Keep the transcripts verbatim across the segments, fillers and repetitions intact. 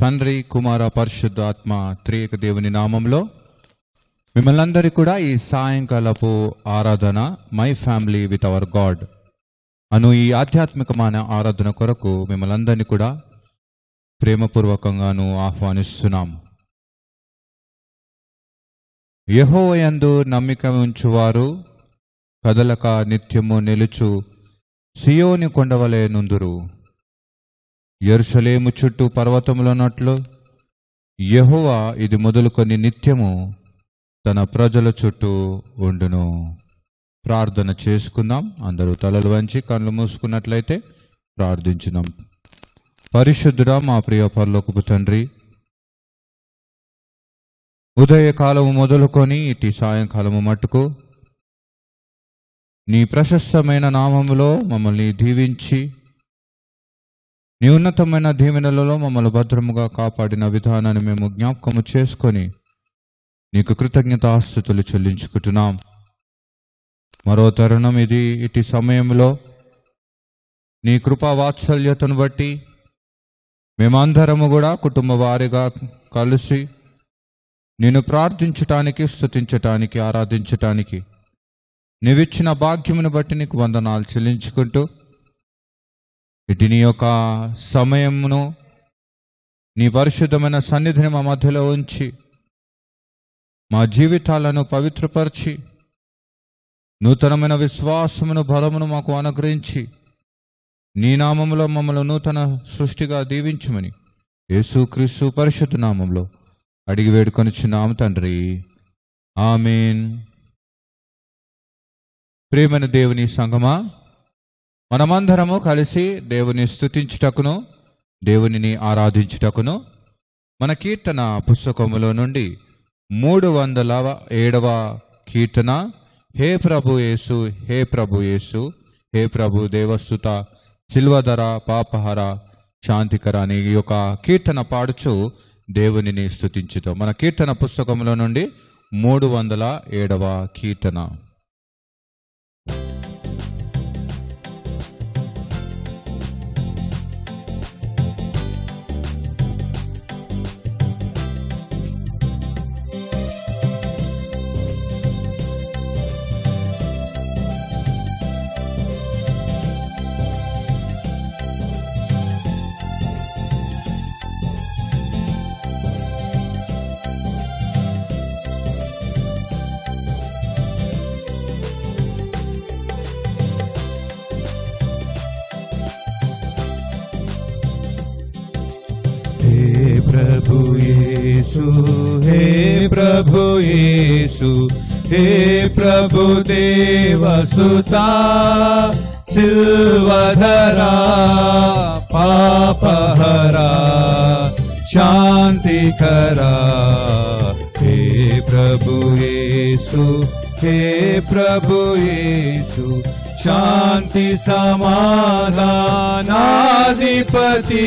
తండ్రి కుమార పరిశుద్ధ ఆత్మ త్రియేక దేవుని నామంలో మిమ్మల్ని అందరి కూడా ఈ సాయంకాలపు ఆరాధన my family with our God అను ఈ ఆధ్యాత్మికమైన ఆరాధన కొరకు మిమ్మల్ని అందరినీ కూడా ప్రేమపూర్వకంగాను ఆహ్వానిస్తున్నాం. యెహోవా యందు నమ్మిక ఉంచువారు కదలక నిత్యము నిలుచు సియోని కొండవలె నుందురు. యెరూషలేము చుట్టూ పర్వతములున్నట్లు యెహోవా ఇది మొదలుకొని నిత్యము తన ప్రజల చుట్టూ ఉండును. ప్రార్థన చేసుకుందాం. అందరూ తలలు వంచి కళ్ళు మూసుకున్నట్లయితే ప్రార్థించుదాం. పరిశుద్ధుడా మా ప్రియ పరలోకపు తండ్రి, ఉదయకాలము మొదలుకొని ఇటు సాయంకాలము మట్టుకు నీ ప్రశస్తమైన నామములో మమ్మల్ని దీవించి నీ ఉన్నతమైన దీవెనలలో మమ్మల్ని భద్రముగా కాపాడిన విధానాన్ని మేము జ్ఞాపకము చేసుకొని నీకు కృతజ్ఞతాస్తుతులు చెల్లించుకుంటున్నాం. మరో తరుణం ఇది. ఇటు సమయంలో నీ కృపా వాత్సల్యతను బట్టి మేమందరము కూడా కుటుంబ వారిగా కలిసి నిన్ను ప్రార్థించటానికి, స్తుతించటానికి, ఆరాధించటానికి నీవిచ్చిన భాగ్యమును బట్టి నీకు వందనాలు చెల్లించుకుంటూ ఇటు నీ యొక్క సమయమును నీ పరిశుద్ధమైన సన్నిధిని మా మధ్యలో ఉంచి మా జీవితాలను పవిత్రపరిచి నూతనమైన విశ్వాసమును బలమును మాకు అనుగ్రహించి నీ నామములో మమ్మల్ని నూతన సృష్టిగా దీవించమని యేసుక్రీస్తు పరిశుద్ధ నామంలో అడిగి వేడుకొనిచున్నాము తండ్రి, ఆమేన్. ప్రియమైన దేవుని సంగమా, మనమందరము కలిసి దేవుని స్తుతించుటకును దేవునిని ఆరాధించుటకును మన కీర్తన పుస్తకములో నుండి మూడు వందల ఏడవ కీర్తన హే ప్రభు యేసు, హే ప్రభు యేసు, హే ప్రభు దేవస్తుత సిల్వధర పాపహర శాంతికర అనే ఈ యొక్క కీర్తన పాడుచు దేవునిని స్తుతించుతాం. మన కీర్తన పుస్తకంలో నుండి మూడు వందల ఏడవ కీర్తన. प्रभु यीशु, हे प्रभु यीशु, हे प्रभु देवसुता सिल्वधरा पापहरा शांतिकरा. हे प्रभु यीशु, हे प्रभु यीशु, शांति समाधानाधिपति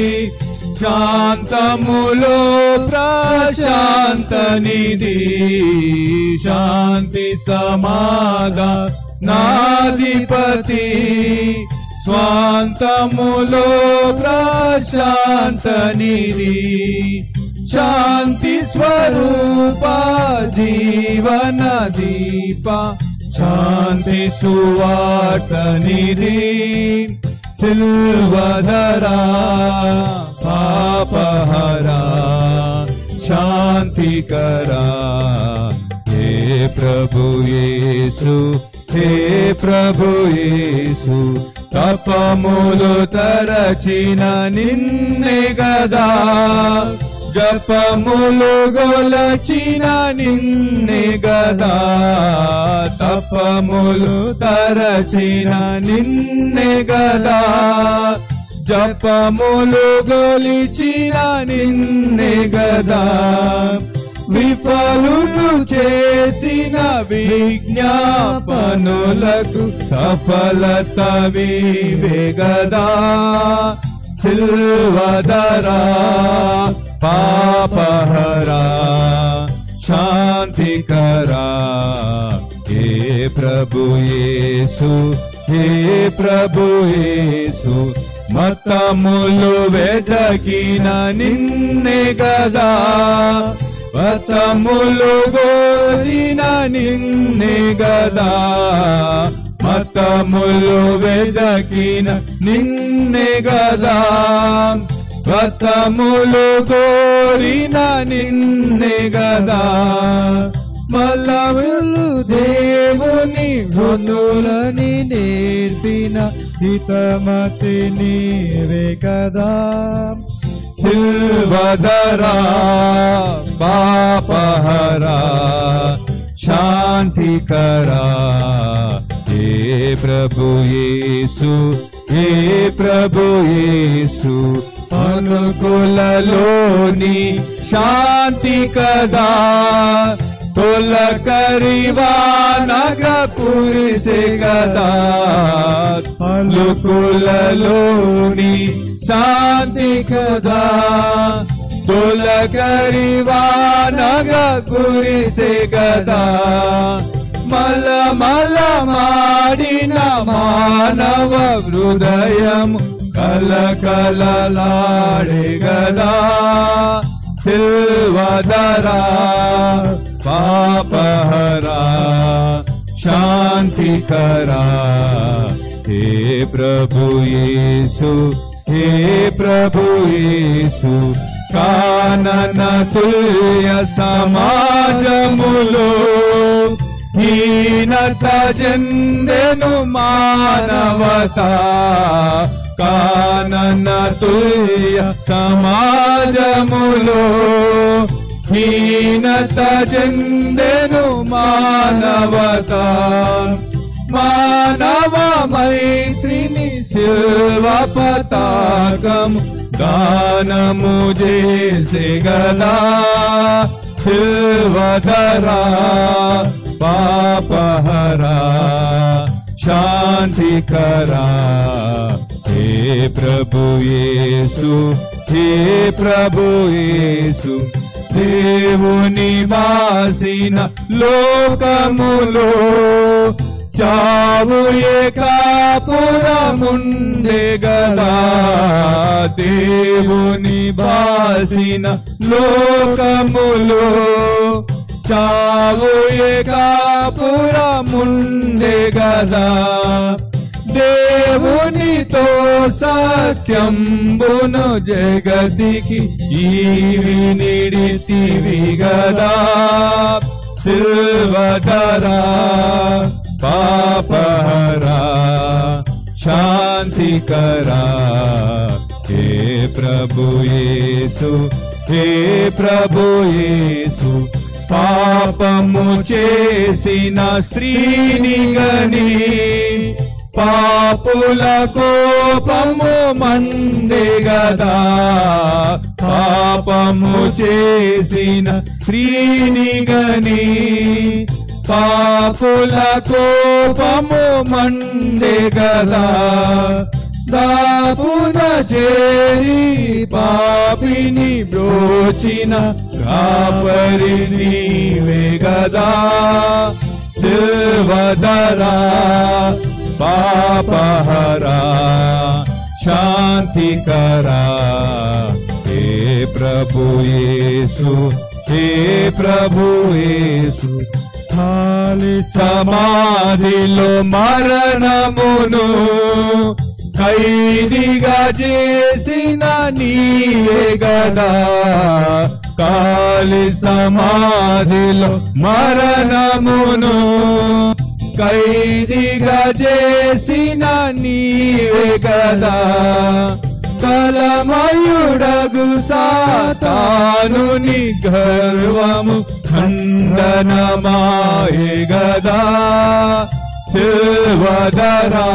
శాంతములో ప్రశాంత నిధి శాంతి సమాధానాధిపతి స్వాంతములో ప్రశాంత నిధి శాంతి స్వరూప జీవన దీప శాంతి సువార్త నిధి సిల్వధరా పాపహరా శాంతికరా. హే ప్రభు యేసు, హే ప్రభు యేసు, తపములు తరచిన నిన్నే గదా జపములు గొలచిన నిన్నే గదా తపములు తరచిన నిన్నే గదా జపములు గొలిచిన నిన్నే గదా విఫలులు చేసిన విజ్ఞాపనులకు సఫలత వివే గదా సిల్వధరా పాపహరా శాంతికరా. हे प्रभु येसु हे प्रभु येसु మతములు వెదకిన నిన్నే గదా, మతములు గోరిన నిన్నే గదా, మతములు వెదకిన నిన్నే గదా, మతములు గోరిన నిన్నే గదా. మలములు దేవుని గుణులని నేర్పిన హితమతి నీవే కదా. సిల్వధరా పాపహరా శాంతికరా, హే ప్రభు యేసు, హే ప్రభు యేసు, అనుకులలోని శాంతి కదా. తొలకరివా నగ కురిసే గదా, అనుకులలోని శాంతి కదా. తొలకరివా నగ కురిసే గదా. మల మల మాడిన మానవ హృదయం కలకలలాడే గదా. సిల్వధరా పాపహరా శాంతికరా, హే ప్రభు యేసు, హే ప్రభు యేసు. కానన తుల్య సమాజములో హీనత చెందెను మానవత. కానన తుల్య సమాజములో హీనత చెందెను మానవత. మానవ మైత్రిని శిల్వ పతాకం గానము చేసే గదా. సిల్వధరా పాపహరా శాంతికరా, హే ప్రభు యేసు, హే ప్రభు యేసు. దేవుని వాసిన లోకములో చావు ఏకాపురముండే గదా. దేవుని వాసిన లోకములో చావు ఏకాపురముండే గదా. దేవునితో సత్యంబును జగతికి ఈవి నిడితివి గదా. సిల్వధరా పాపహరా శాంతికరా, హే ప్రభు యేసు, హే ప్రభు యేసు. పాపము చేసిన స్త్రీని గని పాపుల కోపము మండే గదా. పాపము చేసిన స్త్రీని గని పాపుల కోపము మండే గదా. దాపున చేరి పాపిని బ్రోచిన కాపరి నీవే గదా. సిల్వధరా పాపహరా శాంతికరా, హే ప్రభు యేసు, హే ప్రభు యేసు. ఖాళీ సమాధిలో మరణమును ఖైదీగా చేసిన నీవే గదా. ఖాళీ సమాధిలో మరణమును ఖైదీగా చేసిన నీవే గదా. కలమయుడగు సాతానుని గర్వము ఖండనమాయే గదా. సిల్వధరా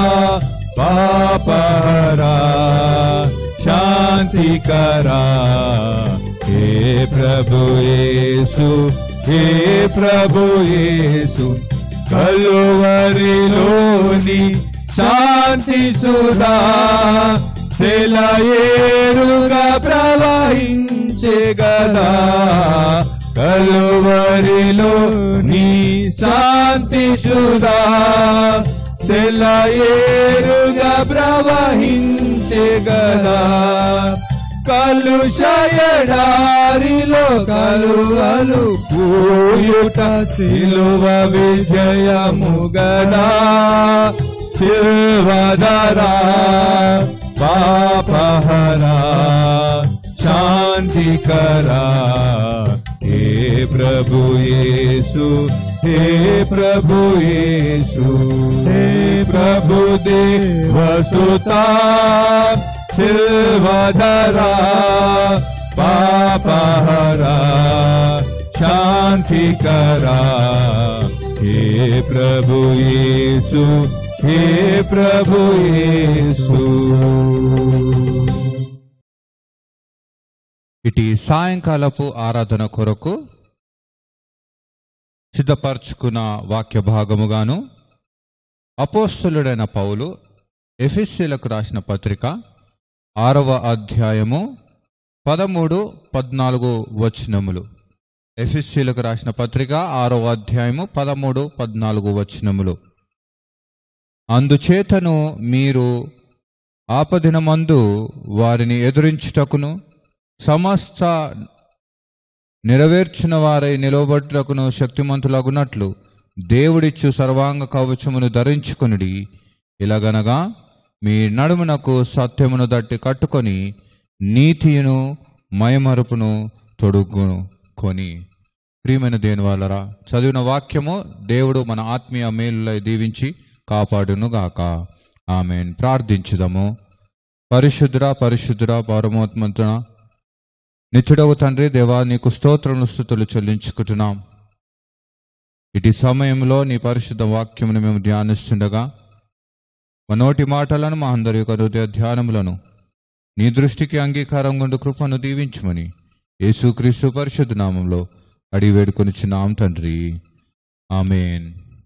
పాపహరా శాంతికరా, హే ప్రభు యేసు, హే ప్రభు యేసు. కలువరిలోని శాంతి సుధా సెలయేరుగా ప్రవహించే గదా. కలువరిలో నీ శాంతి సుధా సెలయేరుగా ప్రవహించే ప్రవహించగలా కలుషయడారిలో కలువలు పూయుట సిలువ విజయముగలా శిల్వధరా పాపహరా శాంతికరా हे प्रभु येसु हे प्रभु येसु हे प्रभु देवसुता सिल्वधरा पापहरा शांतिकरा हे प्रभु येसु हे प्रभु येसु। ఇటు సాయంకాలపు ఆరాధన కొరకు సిద్ధపరచుకున్న వాక్య భాగముగాను అపోస్తలుడైన పౌలు ఎఫెసీయులకు రాసిన పత్రిక ఆరవ అధ్యాయము పదమూడు పద్నాలుగు వచనములు. ఎఫెసీయులకు రాసిన పత్రిక ఆరవ అధ్యాయము పదమూడు పద్నాలుగు వచనములు. అందుచేతను మీరు ఆపదినమందు వారిని ఎదురించుటకును సమస్త నెరవేర్చిన వారై నిలవబడుటకును శక్తిమంతులగునట్లు దేవుడిచ్చు సర్వాంగ కవచమును ధరించుకొనుడి. ఇలాగనగా మీ నడుమునకు సత్యమును దట్టి కట్టుకొని నీతియును మయమరుపును తొడుగుకొని. ప్రియమైన దేవుని వాళ్ళరా, చదివిన వాక్యము దేవుడు మన ఆత్మీయ మేలులై దీవించి కాపాడునుగాక. ఆమేన్. ప్రార్థించుదాము. పరిశుద్ధుడా పరిశుద్ధుడా పరమోత్మంతుడా నిత్యుడవు తండ్రి దేవా, నీకు స్తోత్రములు స్తుతులు చెల్లించుకుంటున్నాం. ఇటు సమయంలో నీ పరిశుద్ధ వాక్యమును మేము ధ్యానిస్తుండగా మా నోటి మాటలను మా అందరి యొక్క హృదయ ధ్యానములను నీ దృష్టికి అంగీకారం గుండు కృపను దీవించమని యేసుక్రీస్తు పరిశుద్ధ నామంలో అడిగి వేడుకొనిచున్నాం తండ్రి. ఆమేన్.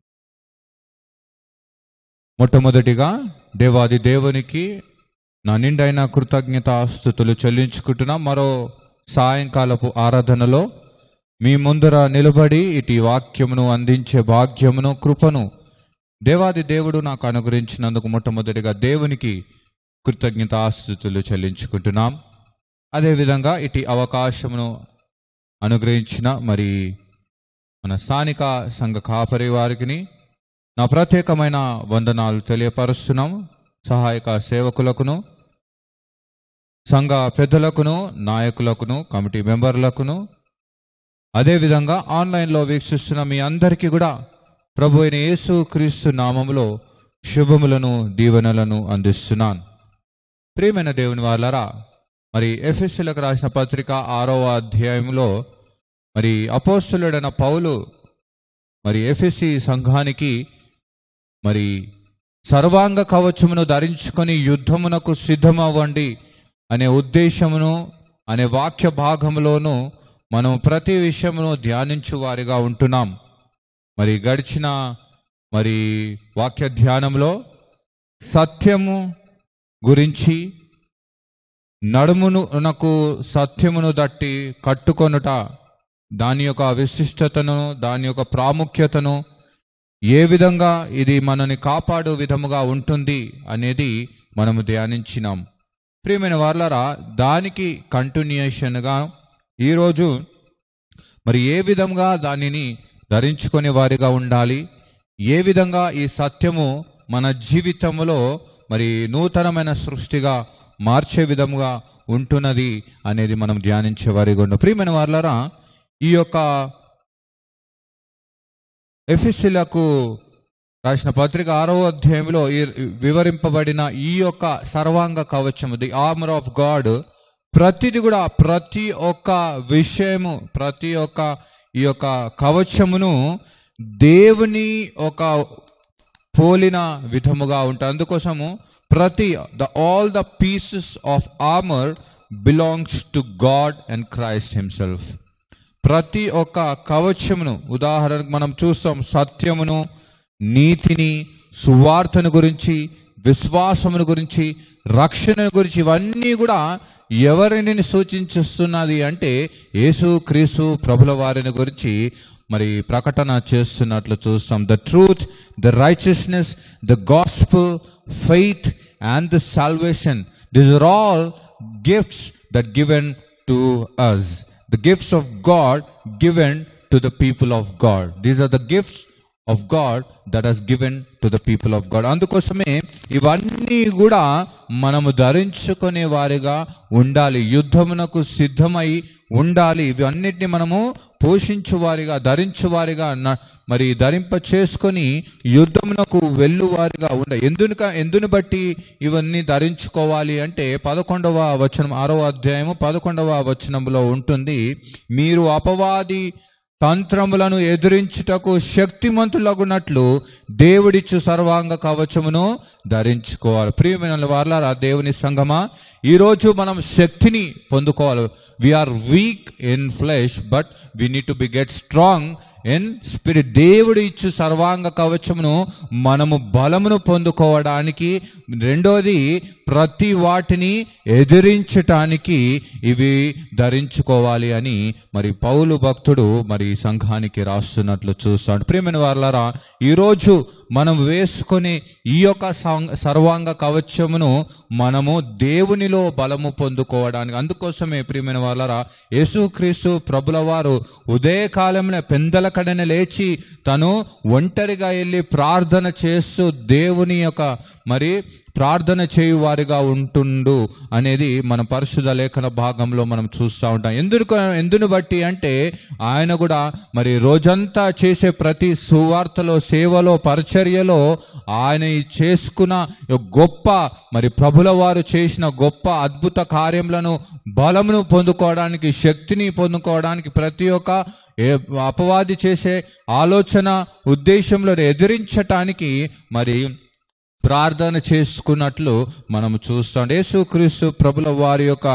మొట్టమొదటిగా దేవాది దేవునికి నా నిండైన కృతజ్ఞతాస్తుతులు చెల్లించుకుంటున్నాం. మరో సాయంకాలపు ఆరాధనలో మీ ముందర నిలబడి ఇటు వాక్యమును అందించే భాగ్యమును కృపను దేవాది దేవుడు నాకు అనుగ్రహించినందుకు మొట్టమొదటిగా దేవునికి కృతజ్ఞతాస్తుతులు చెల్లించుకుంటున్నాం. అదేవిధంగా ఇటు అవకాశమును అనుగ్రహించిన మరి మన స్థానిక సంఘ కాపరి వారికి నా ప్రత్యేకమైన వందనాలు తెలియపరుస్తున్నాం. సహాయక సేవకులకును సంఘ పెద్దలకును నాయకులకును కమిటీ మెంబర్లకును అదేవిధంగా ఆన్లైన్లో వీక్షిస్తున్న మీ అందరికీ కూడా ప్రభు అయిన యేసు క్రీస్తు నామములో శుభములను దీవెనలను అందిస్తున్నాను. ప్రియమైన దేవుని వాళ్ళరా, మరి ఎఫెసీయులకు రాసిన పత్రిక ఆరవ అధ్యాయంలో మరి అపోస్తలుడైన పౌలు మరి ఎఫెసీ సంఘానికి మరి సర్వాంగ కవచమును ధరించుకొని యుద్ధమునకు సిద్ధమవ్వండి అనే ఉద్దేశమును అనే వాక్య భాగంలోనూ మనం ప్రతి విషయమును ధ్యానించు వారిగా ఉంటున్నాం. మరి గడిచిన మరి వాక్య ధ్యానంలో సత్యము గురించి, నడుమును నాకు సత్యమును దట్టి కట్టుకొనుట, దాని యొక్క విశిష్టతను దాని యొక్క ప్రాముఖ్యతను ఏ విధంగా ఇది మనని కాపాడు విధముగా ఉంటుంది అనేది మనము ధ్యానించినాం. ప్రియమైన వాళ్ళరా, దానికి కంటిన్యూషన్గా ఈరోజు మరి ఏ విధంగా దానిని ధరించుకునే వారిగా ఉండాలి, ఏ విధంగా ఈ సత్యము మన జీవితంలో మరి నూతనమైన సృష్టిగా మార్చే విధముగా ఉంటున్నది అనేది మనం ధ్యానించే వారిగా ఉన్నాం. ప్రియమైన వాళ్ళరా, ఈ యొక్క ఎఫెసీయులకు రాసిన పత్రిక ఆరవ అధ్యాయంలో ఈ వివరింపబడిన ఈ యొక్క సర్వాంగ కవచము, ది ఆర్మర్ ఆఫ్ గాడ్, ప్రతిది కూడా ప్రతి ఒక్క విషయము ప్రతి ఒక్క ఈ యొక్క కవచమును దేవుని ఒక పోలిన విధముగా ఉంటాయి. అందుకోసము ప్రతి the all the pieces of armour belongs to God and Christ himself. ప్రతి ఒక్క కవచమును, ఉదాహరణకు మనం చూస్తాం సత్యమును, నీతిని, సువార్తను గురించి, విశ్వాసమును గురించి, రక్షణ గురించి, ఇవన్నీ కూడా ఎవరిని సూచించుస్తున్నది అంటే యేసు క్రీస్తు ప్రభుల వారిని గురించి మరి ప్రకటన చేస్తున్నట్లు చూస్తాం. The truth, the righteousness, the gospel, faith and the salvation. These are all gifts that given to us. The gifts of God given to the people of God. These are the gifts of God that has given to the people of God. అందుకోసమే ఇవన్నీ కూడా మనము ధరించుకునే వారిగా ఉండాలి, యుద్ధమునకు సిద్ధమై ఉండాలి. ఇవన్నిటిని మనము పోషించు వారిగా, ధరించు వారిగా, మరి ధరింప చేసుకొని యుద్ధమునకు వెళ్ళు వారిగా ఉండాలి. ఎందుక ఎందుని బట్టి ఇవన్నీ ధరించుకోవాలి అంటే పదకొండవ వచనం, ఆరవ అధ్యాయము పదకొండవ వచనంలో ఉంటుంది, మీరు అపవాది తంత్రములను ఎదురించుటకు శక్తిమంతులగునట్లు దేవుడిచ్చు సర్వాంగ కవచమును ధరించుకోవాలి. ప్రియమైన వారలారా, దేవుని సంగమా, ఈరోజు మనం శక్తిని పొందుకోవాలి. We are weak in flesh but we need to be get strong in spirit. దేవుడు ఇచ్చు సర్వాంగ కవచమును మనము బలమును పొందుకోవడానికి, రెండోది ప్రతి వాటిని ఎదిరించటానికి ఇవి ధరించుకోవాలి అని మరి పౌలు భక్తుడు మరి సంఘానికి రాస్తున్నట్లు చూస్తాడు. ప్రియమైన వారలారా, ఈరోజు మనం వేసుకునే ఈ యొక్క సర్వాంగ కవచమును మనము దేవునిలో బలము పొందుకోవడానికి, అందుకోసమే ప్రియమైన వారలారా, యేసుక్రీస్తు ప్రభుల వారు ఉదయకాలంలో పెందల కడన లేచి తను ఒంటరిగా వెళ్ళి ప్రార్థన చేస్తూ దేవుని యొక్క మరి ప్రార్థన చేయు వారిగా ఉంటుండు అనేది మన పరిశుద్ధ లేఖన భాగంలో మనం చూస్తూ ఉంటాం. ఎందుకు ఎందును బట్టి అంటే ఆయన కూడా మరి రోజంతా చేసే ప్రతి సువార్తలో, సేవలో, పరిచర్యలో ఆయన చేసుకున్న గొప్ప మరి ప్రభుల వారు చేసిన గొప్ప అద్భుత కార్యములను, బలమును పొందుకోవడానికి, శక్తిని పొందుకోవడానికి, ప్రతి ఒక్క అపవాది చేసే ఆలోచన ఉద్దేశంలో ఎదిరించటానికి మరి ప్రార్థన చేసుకున్నట్లు మనము చూస్తాం. యేసుక్రీస్తు ప్రభుల వారి యొక్క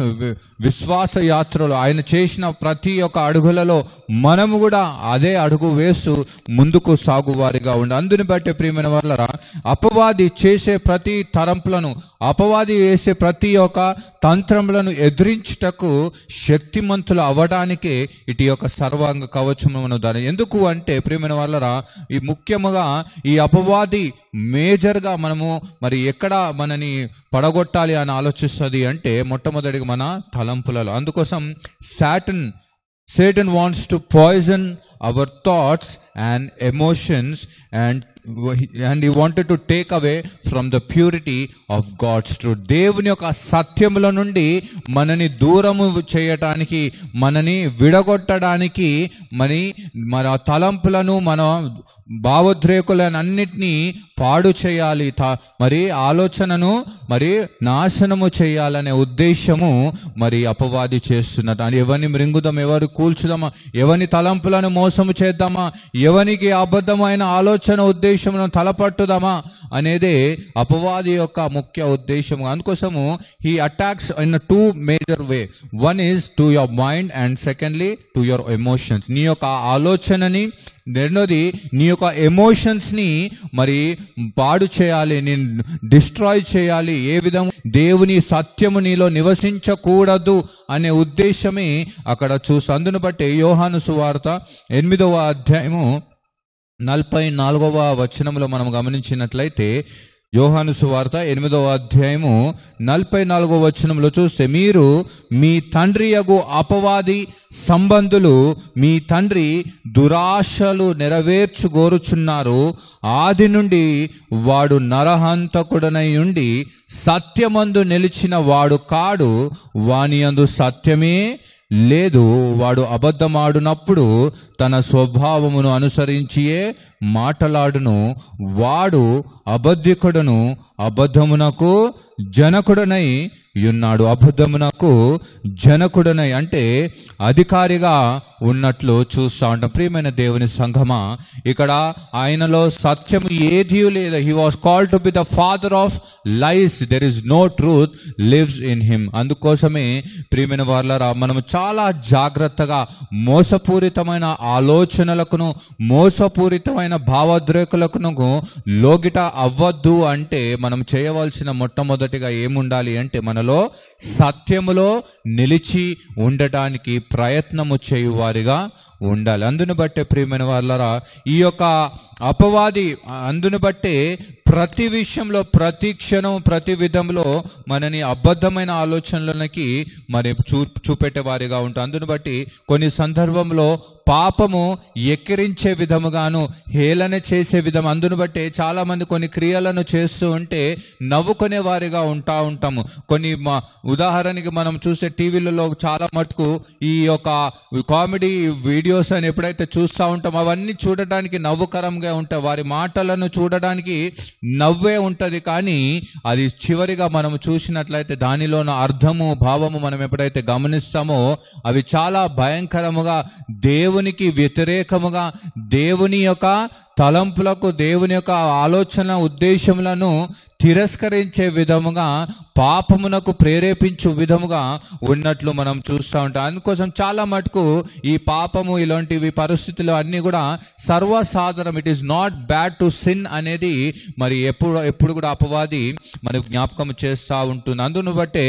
విశ్వాస యాత్రలో ఆయన చేసిన ప్రతి ఒక్క అడుగులలో మనము కూడా అదే అడుగు వేస్తూ ముందుకు సాగువారిగా ఉండి, అందుని బట్టి ప్రియమైన వారలారా, అపవాది చేసే ప్రతి తరంపులను, అపవాది వేసే ప్రతి ఒక్క తంత్రములను ఎదిరించుటకు శక్తిమంతులు అవ్వడానికే ఇటు యొక్క సర్వాంగ కవచమును దాని. ఎందుకు అంటే ప్రియమైన వారలారా, ఈ ముఖ్యముగా ఈ అపవాది మేజర్ మనము మరి ఎక్కడ మనని పడగొట్టాలి అని ఆలోచిస్తుంది అంటే మొట్టమొదటిగా మన తలంపులలో. అందుకోసం Satan Satan wants to poison our thoughts and emotions, and and he wanted to take away from the purity of God's truth. దేవుని యొక్క సత్యముల నుండి మనని దూరము చేయటానికి, మనని విడగొట్టడానికి, మరి మన తలంపులను, మన భావోద్రేకులను అన్నిటినీ పాడు చేయాలి, మరి ఆలోచనను మరి నాశనము చేయాలనే ఉద్దేశము మరి అపవాది చేస్తున్నట్టు. ఎవరిని మృంగుదాం, ఎవరు కూల్చుదామా, ఎవని తలంపులను మోసము చేద్దామా, ఎవనికి అబద్ధమైన ఆలోచన ఉద్దేశమును తలపట్టుదామా అనేదే అపవాది యొక్క ముఖ్య ఉద్దేశము. అందుకోసము he attacks in two major way. One is to your mind and secondly to your emotions. నీ యొక్క ఆలోచనని, రెండోది నీ యొక్క ఎమోషన్స్ ని మరి పాడు చేయాలి, నేను డిస్ట్రాయ్ చేయాలి. ఏ విధంగా దేవుని సత్యము నీలో నివసించకూడదు అనే ఉద్దేశమే అక్కడ చూసి. అందును బట్టి యోహాను సువార్త ఎనిమిదవ అధ్యాయము నలభై నాలుగవ వచనంలో మనం గమనించినట్లయితే, యోహాను సువార్త ఎనిమిదవ అధ్యాయము నలభై నాలుగవ వచనంలో చూస్తే, మీరు మీ తండ్రి యగు అపవాది సంబంధులు, మీ తండ్రి దురాశలు నెరవేర్చుగోరుచున్నారు. ఆది నుండి వాడు నరహంతకుడనై ఉండి సత్యమందు నిలిచిన వాడు కాడు, వాని యందు సత్యమే లేదు. వాడు అబద్ధమాడునప్పుడు తన స్వభావమును అనుసరించియే మాటలాడును. వాడు అబద్ధికుడును, అబద్ధమునకు జనకుడనై ఉన్నాడు. అబద్ధమునకు జనకుడనై అంటే అధికారిగా ఉన్నట్లు చూస్తూ ఉంటాం. ప్రియమైన దేవుని సంఘమా, ఇక్కడ ఆయనలో సత్యం ఏదీ లేదు. He was called to be the father of lies. There is no truth lives in him. అందుకోసమే ప్రియమైన వారలారా, మనము చాలా జాగ్రత్తగా మోసపూరితమైన ఆలోచనలకును, మోసపూరితమైన భావోద్రేకులకు లోగిట అవ్వద్దు అంటే మనం చేయవలసిన మొట్టమొదటిగా ఏముండాలి అంటే మనలో సత్యములో నిలిచి ఉండటానికి ప్రయత్నము చేయువారిగా ఉండాలి. అందును బట్టే ప్రియమైన వాళ్ళరా, ఈ యొక్క అపవాది అందును బట్టే ప్రతి విషయంలో, ప్రతి క్షణం, ప్రతి విధంలో మనని అబద్ధమైన ఆలోచనలకి మరి చూ చూపెట్టే వారిగా ఉంటాం. అందును బట్టి కొన్ని సందర్భంలో పాపము ఎక్కిరించే విధముగాను, హేళన చేసే విధం, అందును బట్టి చాలా మంది కొన్ని క్రియలను చేస్తూ ఉంటే నవ్వుకునే వారిగా ఉంటా ఉంటాము. కొన్ని మా ఉదాహరణకి మనం చూసే టీవీలలో చాలా మటుకు ఈ యొక్క కామెడీ వీడియోస్ అని ఎప్పుడైతే చూస్తూ ఉంటాం, అవన్నీ చూడడానికి నవ్వుకరంగా ఉంటాయి. వారి మాటలను చూడడానికి నవ్వే ఉంటుంది, కానీ అది చివరిగా మనం చూసినట్లయితే దానిలోన అర్థము, భావము మనం ఎప్పుడైతే గమనిస్తామో అవి చాలా భయంకరముగా, దేవునికి వ్యతిరేకముగా, దేవుని యొక్క తలంపులకు, దేవుని యొక్క ఆలోచన ఉద్దేశములను తిరస్కరించే విధముగా, పాపమునకు ప్రేరేపించు విధముగా ఉన్నట్లు మనం చూస్తూ ఉంటాం. అందుకోసం చాలా మటుకు ఈ పాపము, ఇలాంటివి పరిస్థితులు అన్నీ కూడా సర్వసాధారణం. It is not bad to sin అనేది మరి ఎప్పుడు ఎప్పుడు కూడా అపవాది మనకు జ్ఞాపకం చేస్తూ ఉంటుంది. అందును బట్టే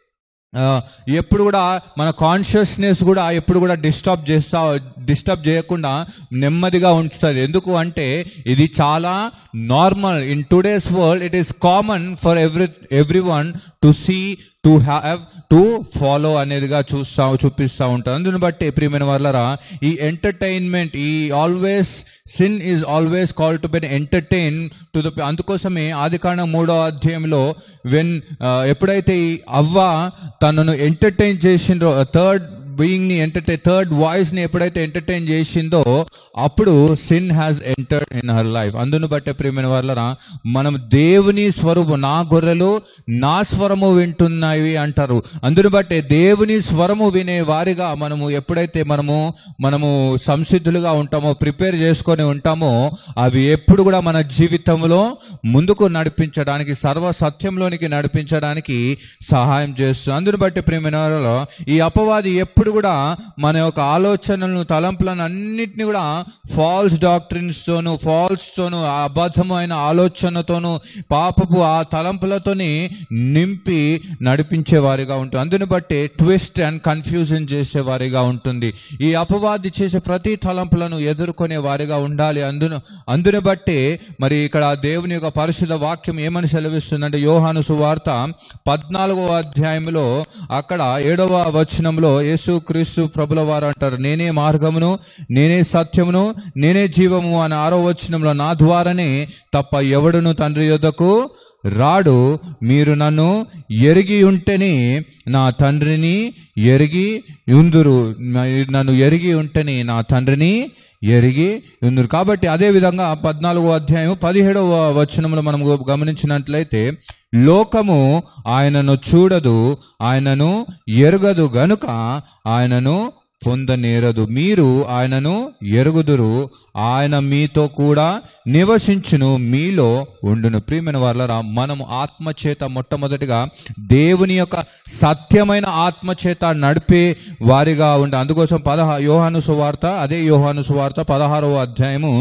ఎప్పుడు కూడా మన కాన్షియస్నెస్ కూడా ఎప్పుడు కూడా డిస్టర్బ్ చేస్తా డిస్టర్బ్ చేయకుండా నెమ్మదిగా ఉంచుతుంది. ఎందుకు అంటే ఇది చాలా normal. In today's world it is common for every every one to see, to have, to follow అనేదిగా చూస్తా చూపిస్తూ ఉంటారు. అందుని బట్టి ప్రియమైన వాళ్ళరా, ఈ ఎంటర్టైన్మెంట్, ఈ always sin is always call to be entertain to the. అందుకోసమే ఆదికాండం మూడో అధ్యాయంలో వెన్ ఎప్పుడైతే ఈ అవ్వ తనను ఎంటర్టైన్ చేసిండ్రో, థర్డ్ బీయింగ్ ని ఎంటర్టైన్ థర్డ్ వాయిస్ ని ఎప్పుడైతే ఎంటర్టైన్ చేసిందో అప్పుడు sin has entered in her life. అందును బట్టే ప్రియమైన వాళ్ళరా, మనం దేవుని స్వరము, నా గొర్రెలు నా స్వరము వింటున్నాయి అంటారు. అందును బట్టే దేవుని స్వరము వినే వారిగా మనము ఎప్పుడైతే మనము మనము సంసిద్ధులుగా ఉంటామో, ప్రిపేర్ చేసుకొని ఉంటామో, అవి ఎప్పుడు కూడా మన జీవితంలో ముందుకు నడిపించడానికి, సర్వ సత్యంలోనికి నడిపించడానికి సహాయం చేస్తుంది. అందును బట్టి ప్రియమైన వాళ్ళలో ఈ అపవాది ఎప్పుడు కూడా మన యొక్క ఆలోచనలను, తలంపులను అన్నిటిని కూడా ఫాల్స్ డాక్ట్రిన్స్ తోను, ఫాల్స్ తోను, అబద్ధమైన ఆలోచనతోను, పాపపు ఆ తలంపులతోని నింపి నడిపించే వారిగా ఉంటుంది. అందుని బట్టి ట్విస్ట్ అండ్ కన్ఫ్యూజన్ చేసే వారిగా ఉంటుంది. ఈ అపవాది చేసే ప్రతి తలంపులను ఎదుర్కొనే వారిగా ఉండాలి. అందును అందుని బట్టి మరి ఇక్కడ దేవుని యొక్క పరిశుద్ధ వాక్యం ఏమని సెలవిస్తుందంటే, యోహాను సువార్త పద్నాలుగవ అధ్యాయంలో అక్కడ ఏడవ వచనంలో యేసు క్రీస్తు ప్రభుల వారు అంటారు, నేనే మార్గమును, నేనే సత్యమును, నేనే జీవము అని ఆరో వచనంలో, నా ద్వారానే తప్ప ఎవడును తండ్రి యొద్దకు రాడు. మీరు నన్ను ఎరిగి ఉంటేనే నా తండ్రిని ఎరిగి ఉందురు, నన్ను ఎరిగి ఉంటేనే నా తండ్రిని ఎరిగి ఉందురు. కాబట్టి అదే విధంగా పద్నాలుగో అధ్యాయం పదిహేడవ వచనంలో మనం గమనించినట్లయితే, లోకము ఆయనను చూడదు, ఆయనను ఎరుగదు గనుక ఆయనను పొందనేరదు. మీరు ఆయనను ఎరుగుదురు, ఆయన మీతో కూడా నివసించును, మీలో ఉండును. ప్రియమైన వాళ్ళరా, మనము ఆత్మచేత మొట్టమొదటిగా దేవుని యొక్క సత్యమైన ఆత్మచేత నడిపే వారిగా ఉండ. అందుకోసం పదహా యోహాను సువార్త అదే యోహాను సువార్త పదహారవ అధ్యాయము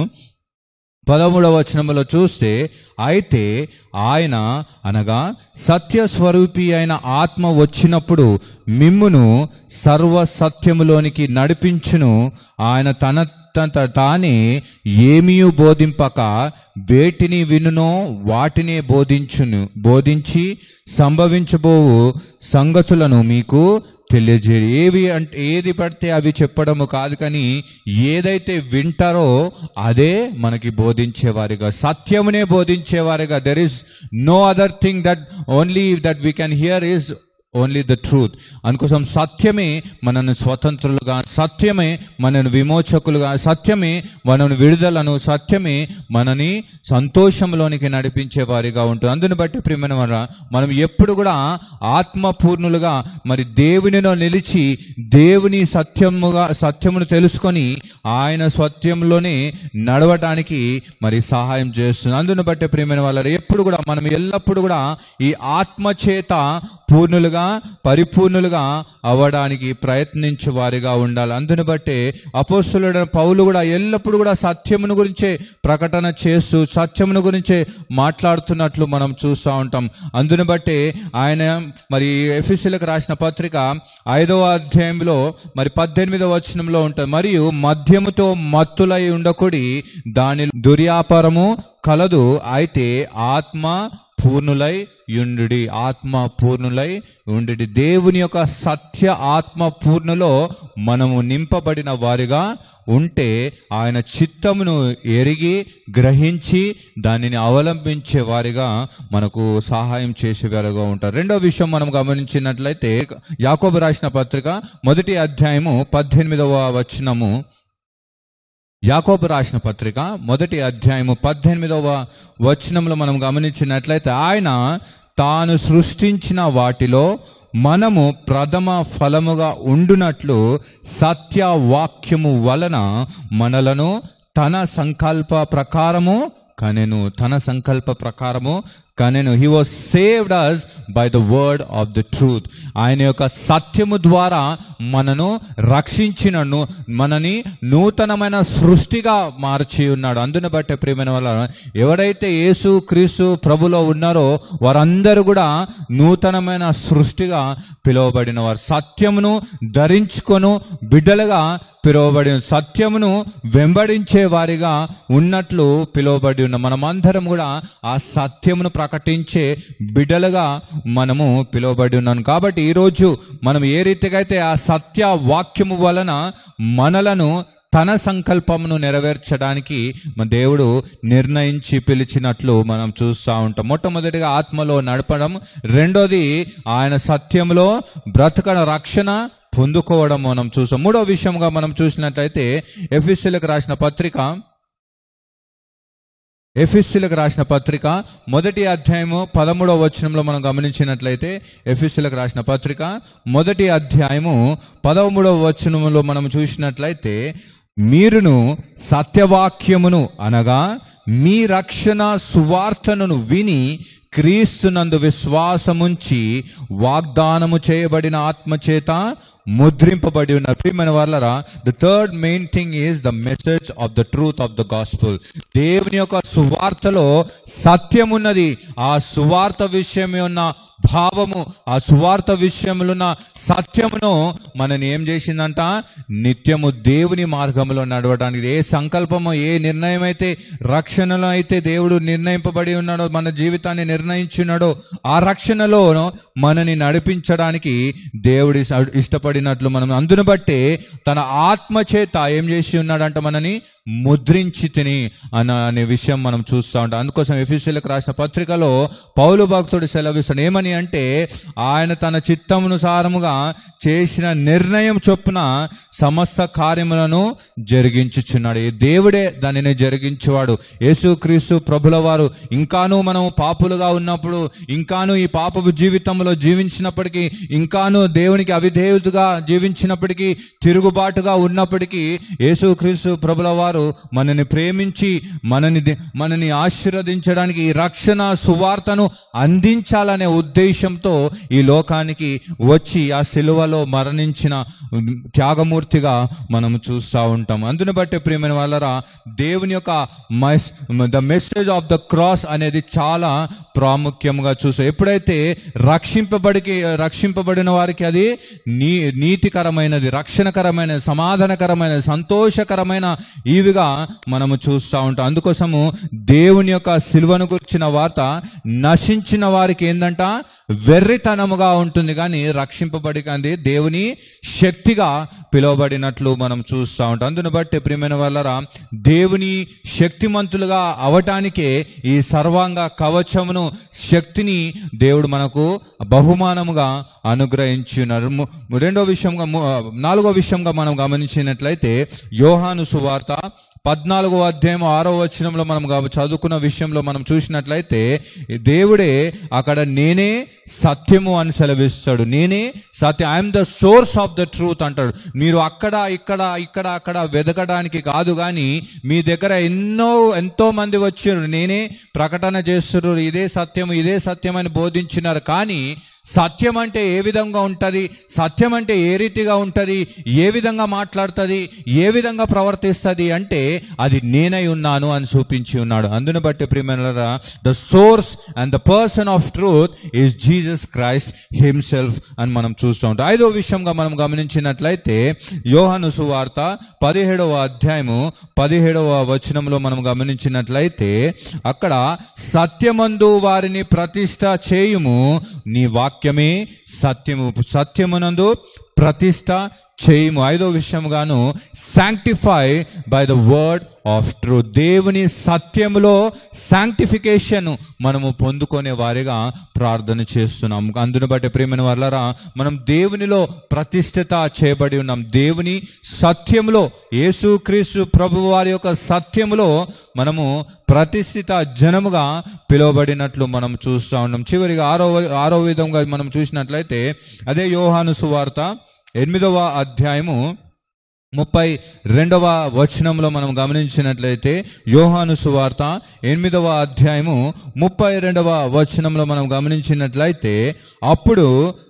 పదమూడవ వచనములో చూస్తే, అయితే ఆయన అనగా సత్యస్వరూపి అయిన ఆత్మ వచ్చినప్పుడు మిమ్మును సర్వ సత్యములోనికి నడిపించును. ఆయన తన తానే ఏమీ బోధింపక వేటిని వినునో వాటినే బోధించును, బోధించి సంభవించబోవు సంగతులను మీకు తెలియజేయ. ఏవి అంటే ఏది పడితే అవి చెప్పడము కాదు, కానీ ఏదైతే వింటారో అదే మనకి బోధించేవారిగా, సత్యమునే బోధించేవారిగా. There is no other thing that only that we can hear is only the truth. అందుకోసం సత్యమే మనను స్వతంత్రులుగా, సత్యమే మనను విమోచకులుగా, సత్యమే మనను విడుదలను, సత్యమే మనని సంతోషంలోనికి నడిపించే వారిగా ఉంటుంది. అందుని బట్టి ప్రియమైన వారా, మనం ఎప్పుడు కూడా ఆత్మపూర్ణులుగా మరి దేవునిలో నిలిచి దేవుని సత్యముగా సత్యమును తెలుసుకొని ఆయన సత్యంలోనే నడవటానికి మరి సహాయం చేస్తుంది. అందుని బట్టి ప్రియమైన వాళ్ళ ఎప్పుడు కూడా మనం ఎల్లప్పుడూ కూడా ఈ ఆత్మచేత పూర్ణులుగా పూర్ణులుగా పరిపూర్ణులుగా అవ్వడానికి ప్రయత్నించే వారిగా ఉండాలి. అందుని బట్టి అపోస్తలుడైన పౌలు కూడా ఎల్లప్పుడూ కూడా సత్యమును గురించే ప్రకటన చేస్తూ సత్యమును గురించే మాట్లాడుతున్నట్లు మనం చూస్తూ ఉంటాం. అందుని బట్టి ఆయన మరి ఎఫెసీయులకు రాసిన పత్రిక ఐదవ అధ్యాయంలో మరి పద్దెనిమిదవ వచనంలో ఉంటుంది, మరియు మద్యముతో మత్తులై ఉండకుడి, దాని దుర్యాపారము కలదు, అయితే ఆత్మ పూర్ణులై యుండుడి, ఆత్మ పూర్ణులై ఉండుడి. దేవుని యొక్క సత్య ఆత్మ పూర్ణులో మనము నింపబడిన వారిగా ఉంటే ఆయన చిత్తమును ఎరిగి గ్రహించి దానిని అవలంబించే వారిగా మనకు సహాయం చేసేవారుగా ఉంటారు. రెండో విషయం మనం గమనించినట్లయితే యాకోబు రాసిన పత్రిక మొదటి అధ్యాయము పద్దెనిమిదవ వచనము, యాకోబు రాసిన పత్రిక మొదటి అధ్యాయము పద్దెనిమిదవ వచనంలో మనం గమనించినట్లయితే ఆయన తాను సృష్టించిన వాటిలో మనము ప్రథమ ఫలముగా ఉండునట్లు సత్యవాక్యము వలన మనలను తన సంకల్ప ప్రకారము కనెను, తన సంకల్ప ప్రకారము కనెను. He was saved us by the word of the truth. ఆయన యొక్క సత్యము ద్వారా మనను రక్షించినను, మనని నూతనమైన సృష్టిగా మార్చి ఉన్నాడు. అందుని బట్టి ప్రియమైన వల్ల ఎవరైతే యేసు క్రీస్తు ప్రభులో ఉన్నారో వారందరూ కూడా నూతనమైన సృష్టిగా పిలువబడిన వారు, సత్యమును ధరించుకొను బిడ్డలుగా పిలువబడి సత్యమును వెంబడించే వారిగా ఉన్నట్లు పిలువబడి ఉన్న మనమందరం కూడా ఆ సత్యమును ప్రకటించే బిడ్డలుగా మనము పిలువబడి ఉన్నాం. కాబట్టి ఈరోజు మనం ఏ రీతిగా అయితే ఆ సత్య వాక్యము వలన మనలను తన సంకల్పమును నెరవేర్చడానికి మన దేవుడు నిర్ణయించి పిలిచినట్లు మనం చూస్తూ ఉంటాం. మొట్టమొదటిగా ఆత్మలో నడపడం, రెండోది ఆయన సత్యములో బ్రతకడం, రక్షణ పొందుకోవడం మనం చూసాం. మూడో విషయంగా మనం చూసినట్లయితే ఎఫెసీయులకు రాసిన పత్రిక ఎఫెసీయులకు రాసిన పత్రిక మొదటి అధ్యాయము పదమూడవ వచనంలో మనం గమనించినట్లయితే ఎఫెసీయులకు రాసిన పత్రిక మొదటి అధ్యాయము పదమూడవ వచనంలో మనం చూసినట్లయితే, మీరును సత్యవాక్యమును అనగా మీ రక్షణ సువార్తను విని క్రీస్తునందు విశ్వాసముంచి వాగ్దానము చేయబడిన ఆత్మచేత ముద్రింపబడి ఉన్న ప్రియమైన వారలారా, the third main thing is the message of the truth of the gospel. దేవుని యొక్క సువార్తలో సత్యమున్నది. ఆ సువార్త విషయమే ఉన్న భావము, ఆ సువార్త విషయంలో ఉన్న సత్యమును మనని ఏం చేసిందంట, నిత్యము దేవుని మార్గంలో నడవడానికి. ఏ సంకల్పము, ఏ నిర్ణయం అయితే రక్షణలో అయితే దేవుడు నిర్ణయింపబడి ఉన్నాడో, మన జీవితాన్ని నిర్ణయించున్నాడో, ఆ రక్షణలో మనని నడిపించడానికి దేవుడి ఇష్టపడినట్లు మనం అందును బట్టి తన ఆత్మ చేత ఏం చేసి ఉన్నాడంట, మనని ముద్రించి తిని అన్న అనే విషయం మనం చూస్తూ ఉంటాం. అందుకోసం ఎఫెసీయులకు రాసిన పత్రికలో పౌలు భక్తుడు సెలవిస్తాడు ఏమని అంటే, ఆయన తన చిత్తమునుసారముగా చేసిన నిర్ణయం చొప్పున సమస్త కార్యములను జరిగించుచున్నాడు. దేవుడే దానిని జరిగించేవాడు. యేసుక్రీస్తు ప్రభుల వారు ఇంకాను మనం పాపులుగా ఉన్నప్పుడు, ఇంకాను ఈ పాపపు జీవితంలో జీవించినప్పటికీ, ఇంకాను దేవునికి అవిధేయుడుగా జీవించినప్పటికీ, తిరుగుబాటుగా ఉన్నప్పటికీ యేసుక్రీస్తు ప్రభుల వారు మనని ప్రేమించి మనని మనని ఆశీర్వదించడానికి ఈ రక్షణ సువార్తను అందించాలనే ఉద్దేశంతో ఈ లోకానికి వచ్చి ఆ సిలువలో మరణించిన త్యాగమూర్తిగా మనం చూస్తూ ఉంటాం. అందుని బట్టి ప్రియమైన వాళ్ళరా, దేవుని యొక్క the message of the cross అనేది చాలా ప్రాముఖ్యంగా చూస్తాం. ఎప్పుడైతే రక్షింపబడి రక్షింపబడిన వారికి అది నీ నీతికరమైనది, రక్షణకరమైనది, సమాధానకరమైనది, సంతోషకరమైన ఈవిగా మనము చూస్తూ ఉంటాం. అందుకోసము దేవుని యొక్క సిలువను గురించిన వార్త నశించిన వారికి ఏందంట, వెర్రితనముగా ఉంటుంది, కానీ రక్షింపబడి కానీ దేవుని శక్తిగా పిలువబడినట్లు మనం చూస్తూ ఉంటాం. అందును బట్టి ప్రియమైన వాళ్ళరా, దేవుని శక్తిమంతులుగా అవటానికే ఈ సర్వాంగ కవచమును, శక్తిని దేవుడు మనకు బహుమానముగా అనుగ్రహించున్నారు. రెండో విషయంగా నాలుగో విషయంగా మనం గమనించినట్లయితే యోహాను సువార్త పద్నాలుగో అధ్యాయం ఆరో వచనంలో మనం చదువుకున్న విషయంలో మనం చూసినట్లయితే దేవుడే అక్కడ నేనే సత్యము అని సెలవిస్తాడు. నేనే సత్యం, I am the source of the truth అంటాడు. మీరు అక్కడ ఇక్కడ ఇక్కడ అక్కడ వెదకడానికి కాదు, కానీ మీ దగ్గర ఎన్నో ఎంతో మంది వచ్చారు, నేనే ప్రకటన చేస్తున్నారు, ఇదే సత్యము ఇదే సత్యం అని బోధించినారు, కానీ సత్యం అంటే ఏ విధంగా ఉంటుంది, సత్యం అంటే ఏ రీతిగా ఉంటుంది, ఏ విధంగా మాట్లాడుతుంది, ఏ విధంగా ప్రవర్తిస్తుంది అంటే అది నేనై ఉన్నాను అని చూపించి ఉన్నాడు. అందును బట్టి ప్రియమైనలారా, the source and the person of truth is Jesus Christ himself అని మనం చూస్తూ ఉంటాం. ఐదో విషయంగా మనం గమనించినట్లయితే యోహాను సువార్త పదిహేడవ అధ్యాయము పదిహేడవ వచనంలో మనం గమనించినట్లయితే అక్కడ సత్యమందు వారిని ప్రతిష్ఠ చేయుము, నీ వాక్యమే సత్యము, సత్యమునందు ప్రతిష్ఠ చేయము. ఐదో విషయంగాను sanctify by the word of truth, దేవుని సత్యములో శాంక్టిఫికేషన్ మనము పొందుకునే వారిగా ప్రార్థన చేస్తున్నాం. అందును బట్టి ప్రియమైన వారలారా, మనం దేవునిలో ప్రతిష్ఠిత చేయబడి ఉన్నాం. దేవుని సత్యములో, యేసుక్రీస్తు ప్రభు వారి యొక్క సత్యములో మనము ప్రతిష్ఠిత జనముగా పిలువబడినట్లు మనం చూస్తూ ఉన్నాం. చివరిగా ఆరో ఆరో విధంగా మనం చూసినట్లయితే అదే యోహాను సువార్త ఎనిమిదవ అధ్యాయము ముప్పై రెండవ వచనంలో మనం గమనించినట్లయితే యోహాను సువార్త ఎనిమిదవ అధ్యాయము ముప్పై రెండవ వచనంలో మనం గమనించినట్లయితే అప్పుడు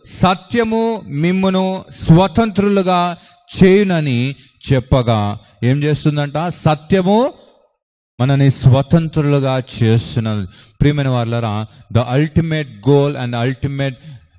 సత్యము మిమ్మును స్వతంత్రులుగా చేయునని చెప్పగా, ఏం చేస్తుందంట? సత్యము మనని స్వతంత్రులుగా చేస్తున్నది. ప్రియమైన వారలారా, the ultimate goal and ultimate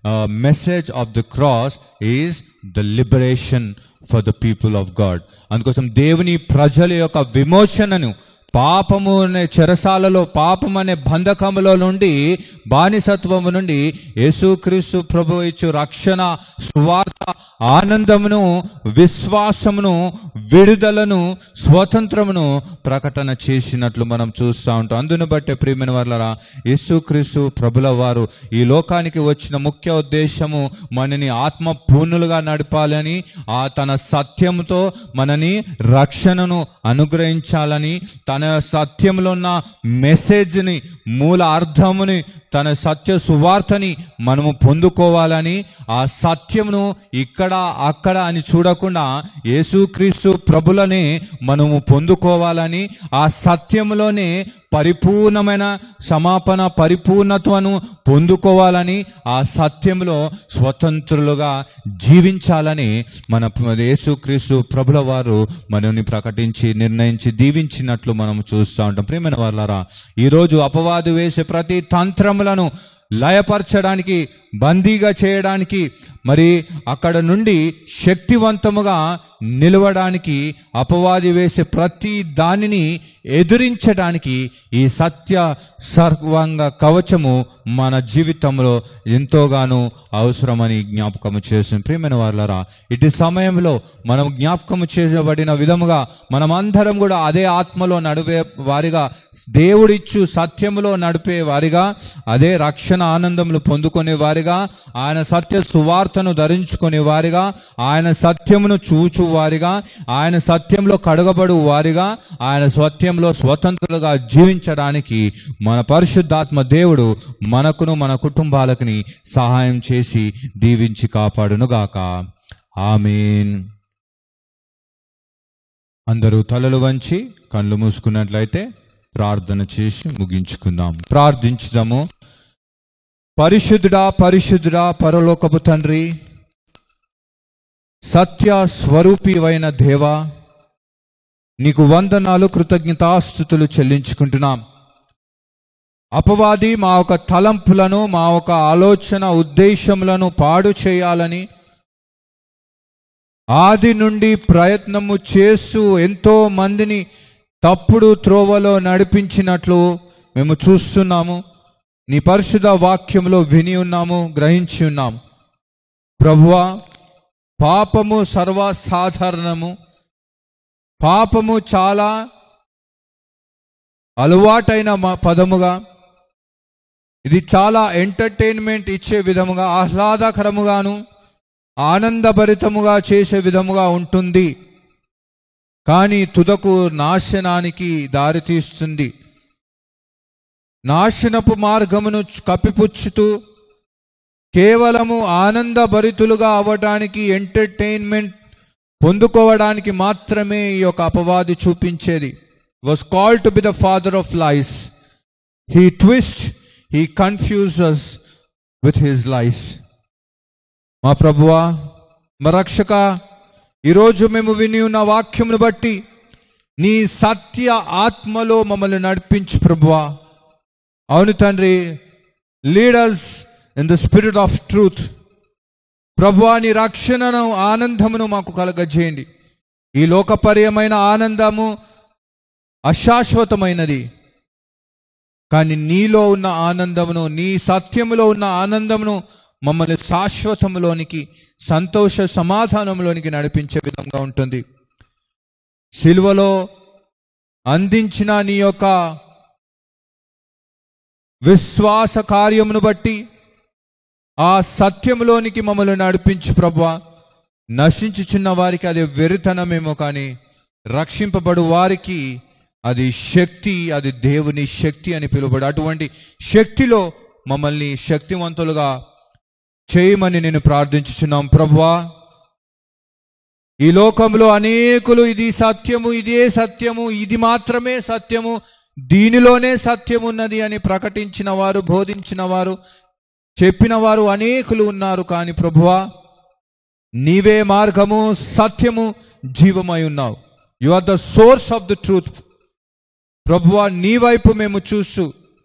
message of the cross is the liberation for the people of God. అందుకోసం దేవుని ప్రజల యొక్క విమోచనను, పాపము అనే చెరసాలలో, పాపం అనే బంధకములో నుండి, బానిసత్వము నుండి యేసుక్రీస్తు ప్రభువు ఇచ్చు రక్షణ, సువార్త, ఆనందమును, విశ్వాసమును, విడుదలను, స్వతంత్రమును ప్రకటన చేసినట్లు మనం చూస్తూ ఉంటాం. అందును బట్టే ప్రియమైన వారలారా, యేసుక్రీస్తు ప్రభుల వారు ఈ లోకానికి వచ్చిన ముఖ్య ఉద్దేశము మనని ఆత్మ పూర్ణులుగా నడపాలని, ఆ తన సత్యముతో మనని రక్షణను అనుగ్రహించాలని, తన సత్యంలో ఉన్న మెసేజ్ని, మూల అర్థముని, తన సత్య సువార్తని మనము పొందుకోవాలని, ఆ సత్యమును ఇక్కడ అక్కడ అని చూడకుండా యేసుక్రీస్తు ప్రభులనే మనము పొందుకోవాలని, ఆ సత్యములోనే పరిపూర్ణమైన సమాపన, పరిపూర్ణత్వను పొందుకోవాలని, ఆ సత్యములో స్వతంత్రులుగా జీవించాలని మన యేసుక్రీస్తు ప్రభుల వారు మనల్ని ప్రకటించి, నిర్ణయించి, దీవించినట్లు మనం చూస్తూ ఉంటాం. ప్రియమైన వారలారా, ఈరోజు అపవాది వేసే ప్రతి తంత్రములను లయపరచడానికి, బందీగా చేయడానికి, మరి అక్కడ నుండి శక్తివంతముగా నిలవడానికి, అపవాది వేసే ప్రతి దానిని ఎదురించడానికి ఈ సత్య సర్వంగ కవచము మన జీవితంలో ఎంతోగానో అవసరమని జ్ఞాపకము చేస్తుంది. ప్రియమైన వారలారా, ఇటు సమయంలో మనం జ్ఞాపకము చేయబడిన విధముగా మనమందరం కూడా అదే ఆత్మలో నడిపే వారిగా, దేవుడిచ్చు సత్యములో నడిపే వారిగా, అదే రక్షణ ఆనందములు పొందుకునే వారిగా, ఆయన సత్య సువార్తను ధరించుకునే వారిగా, ఆయన సత్యమును చూచు వారిగా, ఆయన సత్యంలో కడగబడు వారిగా, ఆయన సత్యంలో స్వతంత్రులుగా జీవించడానికి మన పరిశుద్ధాత్మ దేవుడు మనకును మన కుటుంబాలకుని సహాయం చేసి దీవించి కాపాడునుగాక. ఆమేన్. అందరూ తలలు వంచి కళ్ళు మూసుకున్నట్లయితే ప్రార్థన చేసి ముగించుకుందాం. ప్రార్థించుదాము. పరిశుద్ధుడా, పరిశుద్ధుడా, పరలోకపు తండ్రి, సత్య స్వరూపివైన దేవా, నీకు వందనాలు, కృతజ్ఞతాస్తుతులు చెల్లించుకుంటున్నాం. అపవాది మా ఒక తలంపులను, మా ఒక ఆలోచన ఉద్దేశములను పాడు చేయాలని ఆది నుండి ప్రయత్నము చేస్తూ ఎంతో మందిని తప్పుడు త్రోవలో నడిపించినట్లు మేము చూస్తున్నాము. నీ పరిశుద్ధ వాక్యంలో విని ఉన్నాము, గ్రహించి ఉన్నాము. ప్రభువా, పాపము సర్వసాధారణము, పాపము చాలా అలవాటైన పదముగా, ఇది చాలా ఎంటర్టైన్మెంట్ ఇచ్చే విధముగా, ఆహ్లాదకరముగాను ఆనందభరితముగా చేసే విధముగా ఉంటుంది. కానీ తుదకు నాశనానికి దారితీస్తుంది. నాశనపు మార్గమును కప్పిపుచ్చుతూ కేవలము ఆనందభరితులుగా అవ్వడానికి, ఎంటర్టైన్మెంట్ పొందుకోవడానికి మాత్రమే ఈ యొక్క అపవాది చూపించేది. Was called to be the father of lies. He twist, he confuses with his lies. మా ప్రభువా, మా రక్షక, ఈరోజు మేము విని ఉన్న వాక్యమును బట్టి నీ సత్య ఆత్మలో మమ్మల్ని నడిపించు ప్రభువా. అవును తండ్రి, lead us in the spirit of truth. ప్రభువా, నీ రక్షణను ఆనందమును మాకు కలగజేయండి. ఈ లోకపర్యమైన ఆనందము అశాశ్వతమైనది, కానీ నీలో ఉన్న ఆనందమును, నీ సత్యములో ఉన్న ఆనందమును మమ్మల్ని శాశ్వతములోనికి, సంతోష సమాధానంలోనికి నడిపించే విధంగా ఉంటుంది. సిలువలో అందించిన నీ యొక్క విశ్వాస కార్యమును బట్టి ఆ సత్యములోనికి మమ్మల్ని నడిపించు ప్రభువా. నశించుచున్న వారికి అది వెరితనమేమో, కానీ రక్షింపబడు వారికి అది శక్తి, అది దేవుని శక్తి అని పిలువబడు. అటువంటి శక్తిలో మమ్మల్ని శక్తివంతులుగా చేయమని నేను ప్రార్థించుచున్నాం ప్రభువా. ఈ లోకంలో అనేకులు ఇది సత్యము, ఇదే సత్యము, ఇది మాత్రమే సత్యము, దీనిలోనే సత్యం ఉన్నది అని ప్రకటించిన వారు, బోధించిన వారు, చెప్పిన వారు అనేకులు ఉన్నారు. కానీ ప్రభువా, నీవే మార్గము, సత్యము, జీవమై ఉన్నావు. You are the source of the truth. ప్రభువా, నీ వైపు మేము చూస్తూ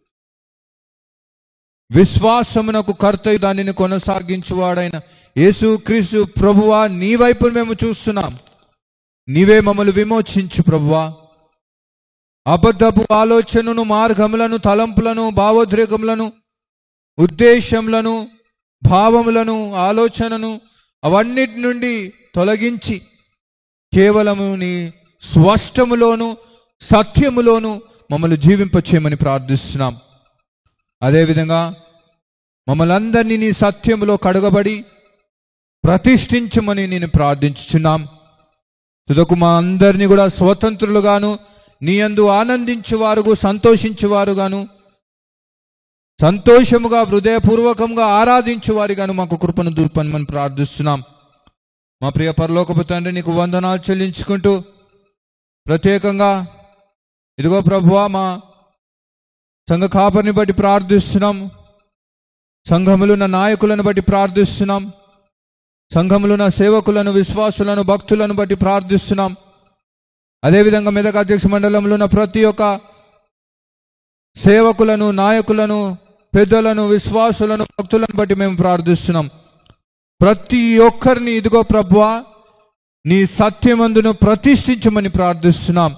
విశ్వాసమునకు కర్తయు దానిని కొనసాగించువాడైన యేసుక్రీస్తు ప్రభువా, నీ వైపు మేము చూస్తున్నాం. నీవే మమ్మల్ని విమోచించు ప్రభువా. అబద్ధపు ఆలోచనను, మార్గములను, తలంపులను, భావోద్రేకములను, ఉద్దేశములను, భావములను, ఆలోచనను అవన్నిటి నుండి తొలగించి కేవలము నీ స్పష్టములోను, సత్యములోను మమ్మల్ని జీవింపచేయమని ప్రార్థిస్తున్నాం. అదేవిధంగా మమ్మల్ని అందరినీ నీ సత్యములో కడగబడి ప్రతిష్ఠించమని నేను ప్రార్థించుచున్నాం. తుదకు మా అందరినీ కూడా స్వతంత్రులుగాను, నీ యందు ఆనందించువారుగా, సంతోషించువారుగాను, సంతోషముగా హృదయపూర్వకంగా ఆరాధించువారిగాను మాకు కృపను దూర్పమని ప్రార్థిస్తున్నాం. మా ప్రియ పరలోకపు తండ్రి, నీకు వందనాలు చెల్లించుకుంటూ ప్రత్యేకంగా ఇదిగో ప్రభువా, మా సంఘ కాపరిని బట్టి ప్రార్థిస్తున్నాం. సంఘములున్న నాయకులను బట్టి ప్రార్థిస్తున్నాం. సంఘములున్న సేవకులను, విశ్వాసులను, భక్తులను బట్టి ప్రార్థిస్తున్నాం. అదేవిధంగా మెదక్ అధ్యక్ష మండలంలో ఉన్న ప్రతి ఒక్క సేవకులను, నాయకులను, పెద్దలను, విశ్వాసులను, భక్తులను బట్టి మేము ప్రార్థిస్తున్నాం. ప్రతి ఒక్కరిని ఇదిగో ప్రభువా, నీ సత్యమందును ప్రతిష్ఠించమని ప్రార్థిస్తున్నాం.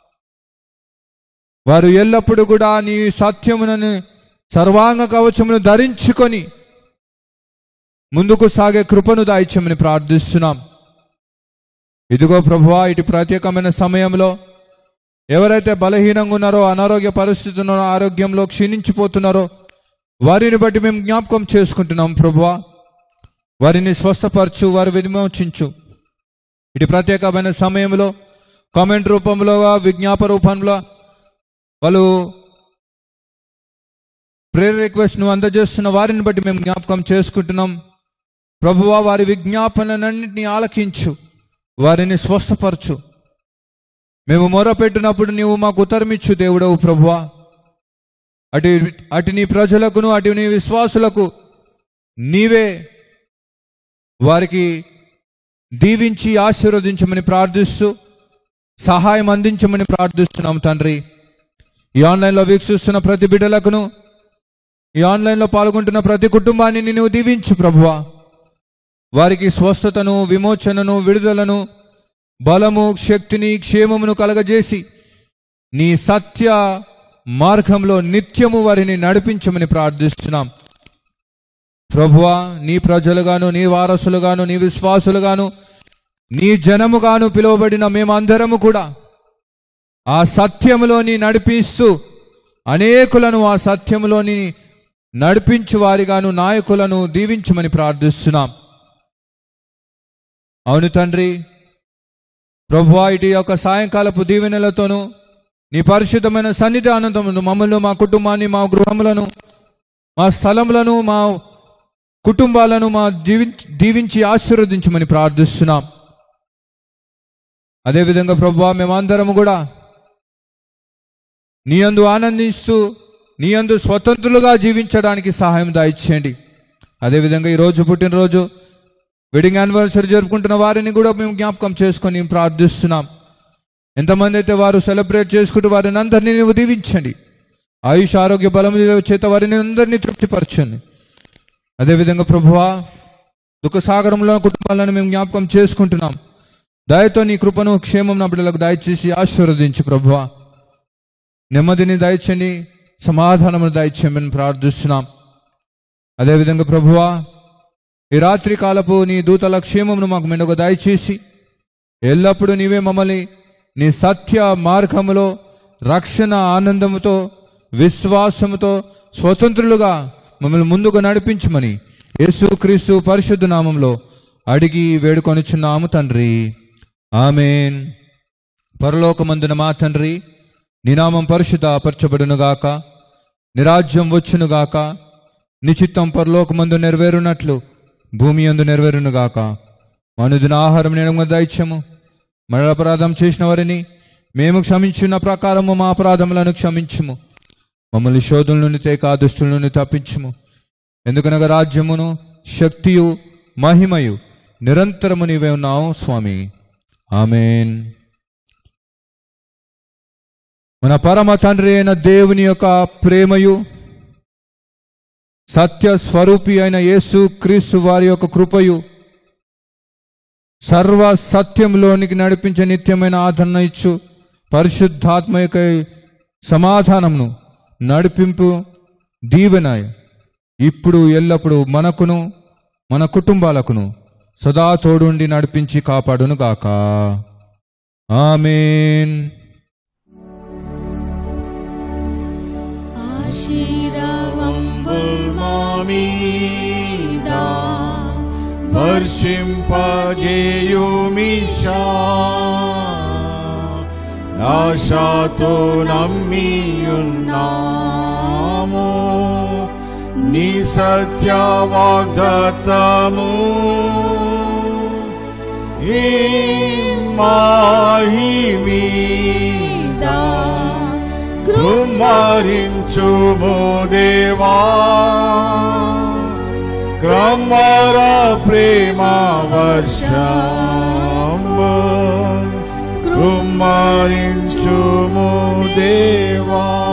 వారు ఎల్లప్పుడూ కూడా నీ సత్యమునని, సర్వాంగ కవచమును ధరించుకొని ముందుకు సాగే కృపను దాయిచ్చమని ప్రార్థిస్తున్నాం. ఇదిగో ప్రభువా, ఇటు ప్రత్యేకమైన సమయంలో ఎవరైతే బలహీనంగా ఉన్నారో, అనారోగ్య పరిస్థితుల్లో, ఆరోగ్యంలో క్షీణించిపోతున్నారో వారిని బట్టి మేము జ్ఞాపకం చేసుకుంటున్నాం ప్రభువా. వారిని స్వస్థపరచు, వారి విమోచించు. ఇటు ప్రత్యేకమైన సమయంలో కామెంట్ రూపంలో, విజ్ఞాప రూపంలో వాళ్ళు ప్రేయర్ రిక్వెస్ట్ను అందజేస్తున్న వారిని బట్టి మేము జ్ఞాపకం చేసుకుంటున్నాం ప్రభువా. వారి విజ్ఞాపనలన్నింటినీ ఆలకించు, వారిని స్వస్థపరచు. మేము మొరపెట్టినప్పుడు నీవు మాకు ఉత్తరమిచ్చు దేవుడవు ప్రభువా. అటు అటు నీ ప్రజలకును, అటు నీ విశ్వాసులకు నీవే వారికి దీవించి ఆశీర్వదించమని ప్రార్థిస్తూ సహాయం అందించమని ప్రార్థిస్తున్నాం తండ్రి. ఈ ఆన్లైన్లో వీక్షిస్తున్న ప్రతి బిడ్డలకును, ఈ ఆన్లైన్లో పాల్గొంటున్న ప్రతి కుటుంబాన్ని నీవు దీవించు ప్రభువా. వారికి స్వస్థతను, విమోచనను, విడుదలను, బలము, శక్తిని, క్షేమమును కలగజేసి నీ సత్య మార్గంలో నిత్యము వారిని నడిపించమని ప్రార్థిస్తున్నాం ప్రభువా. నీ ప్రజలుగాను, నీ వారసులుగాను, నీ విశ్వాసులుగాను, నీ జనముగాను పిలువబడిన మేమందరము కూడా ఆ సత్యములోని నడిపిస్తూ అనేకులను ఆ సత్యములోని నడిపించు వారిగాను, నాయకులను దీవించమని ప్రార్థిస్తున్నాం. అవును తండ్రి ప్రభువా, ఇటు యొక్క సాయంకాలపు దీవెనలతోనూ నీ పరిశుద్ధమైన సన్నిధానంతో మమ్మల్ని, మా కుటుంబాన్ని, మా గృహములను, మా స్థలములను, మా కుటుంబాలను మా దీవి దీవించి ఆశీర్వదించమని ప్రార్థిస్తున్నాం. అదేవిధంగా ప్రభువా, మేమందరము కూడా నీ యందు ఆనందిస్తూ నీ యందు స్వతంత్రులుగా జీవించడానికి సహాయం దయచేయండి. అదేవిధంగా ఈరోజు పుట్టినరోజు వెడ్డింగ్ యానివర్సరీ జరుపుకుంటున్న వారిని కూడా మేము జ్ఞాపకం చేసుకొని ప్రార్థిస్తున్నాం. ఎంతమంది అయితే వారు సెలబ్రేట్ చేసుకుంటూ వారిని అందరినీ నీవు దీవించండి. ఆయుష్ ఆరోగ్య బలం చేత వారిని అందరినీ తృప్తిపరచండి. అదేవిధంగా ప్రభువా, దుఃఖ సాగరంలో కుటుంబాలను మేము జ్ఞాపకం చేసుకుంటున్నాం. దయతో నీ కృపను క్షేమం నా బిడ్డలకు దయచేసి ఆశీర్వదించి ప్రభువా, నెమ్మదిని దయచండి, సమాధానమును దయచేయమని ప్రార్థిస్తున్నాం. అదేవిధంగా ప్రభువా, ఈ రాత్రి కాలపు నీ దూతల క్షేమమును మాకు మెండుగా దయచేసి ఎల్లప్పుడూ నీవే మమ్మల్ని నీ సత్య మార్గములో రక్షణ ఆనందముతో విశ్వాసముతో స్వతంత్రులుగా మమ్మల్ని ముందుకు నడిపించమని యేసుక్రీస్తు పరిశుద్ధ నామంలో అడిగి వేడుకొనిచున్నాము తండ్రి, ఆమేన్. పరలోకమందున మా తండ్రి, నీ నామం పరిశుద్ధపరచబడునుగాక, నీ రాజ్యం వచ్చునుగాక, నీ చిత్తం పరలోకమందు నెరవేరునట్లు భూమి యందు నెరవేరునుగాక. అనుదిన ఆహారం నేడు దయచేయము. మన అపరాధం చేసిన వారిని మేము క్షమించిన ప్రకారము మా అపరాధములను క్షమించుము. మమ్మల్ని శోధుల నుండి తేక దుష్టుల నుండి తప్పించుము. ఎందుకనగా రాజ్యమును శక్తియు మహిమయు నిరంతరము నీవే ఉన్నావు స్వామి, ఆమేన్. మన పరమ తండ్రి అయిన దేవుని యొక్క ప్రేమయు సత్య స్వరూపి అయిన యేసు క్రీస్తు వారి యొక్క కృపయు సర్వ సత్యంలోనికి నడిపించే నిత్యమైన ఆదరణ ఇచ్చు పరిశుద్ధాత్మ యొక్క సమాధానమును నడిపింపు దీవెన ఇప్పుడు ఎల్లప్పుడు మనకును మన కుటుంబాలకును సదా తోడుండి నడిపించి కాపాడును గాక, ఆమేన్. ఆశీర్వాదముల్మామీదా వర్షింపజేయుమిషా, ఆశతో నమ్మియున్నాము నీ సత్య వాగ్దత్తము. ఈ మాహిమీదా కృమ్మరించుము దేవా, క్రమర ప్రేమ వర్షము కృమ్మరించుము దేవా.